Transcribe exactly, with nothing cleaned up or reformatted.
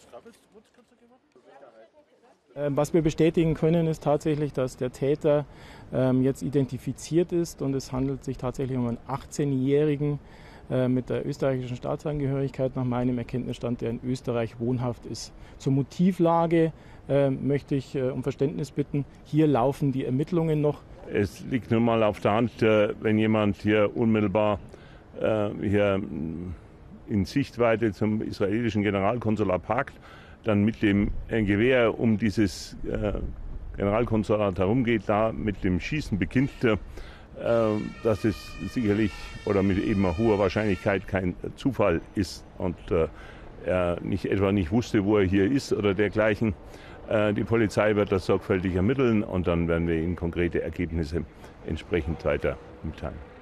Was wir bestätigen können, ist tatsächlich, dass der Täter ähm, jetzt identifiziert ist und es handelt sich tatsächlich um einen achtzehnjährigen äh, mit der österreichischen Staatsangehörigkeit nach meinem Erkenntnisstand, der in Österreich wohnhaft ist. Zur Motivlage äh, möchte ich äh, um Verständnis bitten. Hier laufen die Ermittlungen noch. Es liegt nun mal auf der Hand, äh, wenn jemand hier unmittelbar äh, hier in Sichtweite zum israelischen Generalkonsulat parkt, dann mit dem Gewehr um dieses äh, Generalkonsulat herumgeht, da mit dem Schießen beginnt, äh, dass es sicherlich oder mit eben einer hoher Wahrscheinlichkeit kein Zufall ist und äh, er nicht etwa nicht wusste, wo er hier ist oder dergleichen. Äh, die Polizei wird das sorgfältig ermitteln und dann werden wir Ihnen konkrete Ergebnisse entsprechend weiter mitteilen.